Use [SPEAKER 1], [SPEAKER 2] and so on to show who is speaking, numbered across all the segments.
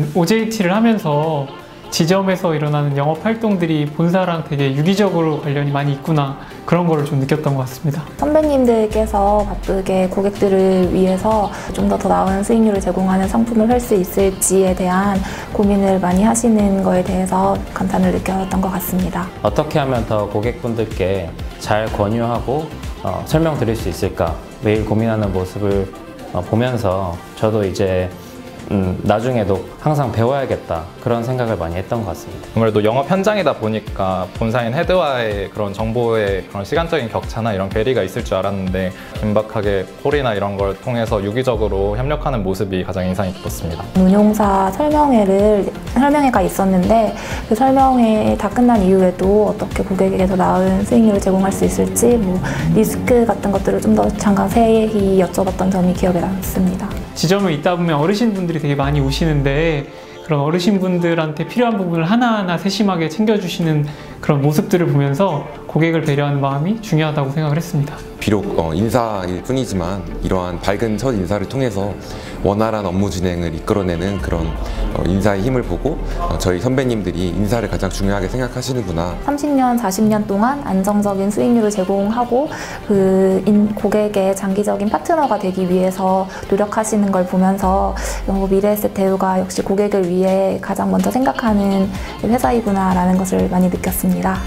[SPEAKER 1] OJT를 하면서 지점에서 일어나는 영업 활동들이 본사랑 되게 유기적으로 관련이 많이 있구나, 그런 거를 좀 느꼈던 것 같습니다.
[SPEAKER 2] 선배님들께서 바쁘게 고객들을 위해서 좀 더 나은 수익률을 제공하는 상품을 할 수 있을지에 대한 고민을 많이 하시는 거에 대해서 감탄을 느꼈던 것 같습니다.
[SPEAKER 3] 어떻게 하면 더 고객분들께 잘 권유하고 설명드릴 수 있을까, 매일 고민하는 모습을 보면서 저도 이제 나중에도 항상 배워야겠다, 그런 생각을 많이 했던 것 같습니다.
[SPEAKER 4] 아무래도 영업 현장이다 보니까 본사인 헤드와의 그런 정보의 그런 시간적인 격차나 이런 괴리가 있을 줄 알았는데, 긴박하게 콜이나 이런 걸 통해서 유기적으로 협력하는 모습이 가장 인상이 깊었습니다.
[SPEAKER 2] 운용사 설명회가 있었는데, 그 설명회 다 끝난 이후에도 어떻게 고객에게 더 나은 수익률을 제공할 수 있을지, 리스크 같은 것들을 좀 더 자세히 여쭤봤던 점이 기억에 남습니다.
[SPEAKER 1] 지점에 있다 보면 어르신분들이 되게 많이 오시는데, 그런 어르신분들한테 필요한 부분을 하나하나 세심하게 챙겨주시는 그런 모습들을 보면서 고객을 배려하는 마음이 중요하다고 생각을 했습니다.
[SPEAKER 5] 비록 인사일 뿐이지만 이러한 밝은 첫 인사를 통해서 원활한 업무 진행을 이끌어내는 그런 인사의 힘을 보고 저희 선배님들이 인사를 가장 중요하게 생각하시는구나. 30년,
[SPEAKER 2] 40년 동안 안정적인 수익률을 제공하고 고객의 장기적인 파트너가 되기 위해서 노력하시는 걸 보면서 미래에셋 대우가 역시 고객을 위해 가장 먼저 생각하는 회사이구나 라는 것을 많이 느꼈습니다.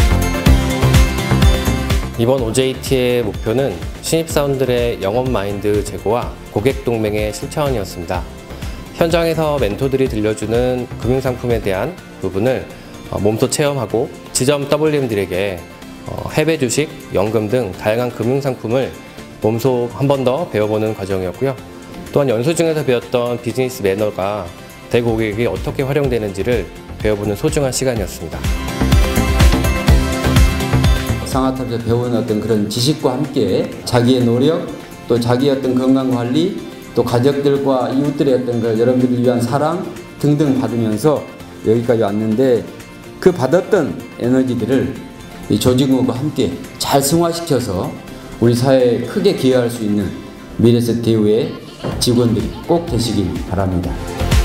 [SPEAKER 6] 이번 OJT의 목표는 신입사원들의 영업 마인드 제고와 고객 동맹의 실천이었습니다. 현장에서 멘토들이 들려주는 금융상품에 대한 부분을 몸소 체험하고 지점 WM들에게 해외 주식, 연금 등 다양한 금융상품을 몸소 한 번 더 배워보는 과정이었고요. 또한 연수 중에서 배웠던 비즈니스 매너가 대고객에게 어떻게 활용되는지를 배워보는 소중한 시간이었습니다.
[SPEAKER 7] 상하탑에서 배운 어떤 그런 지식과 함께 자기의 노력, 또 자기의 어떤 건강관리, 또 가족들과 이웃들의 어떤 그 여러분들을 위한 사랑 등등 받으면서 여기까지 왔는데, 그 받았던 에너지들을 이 조직원과 함께 잘 승화시켜서 우리 사회에 크게 기여할 수 있는 미래에셋 대우의 직원들이 꼭 되시길 바랍니다.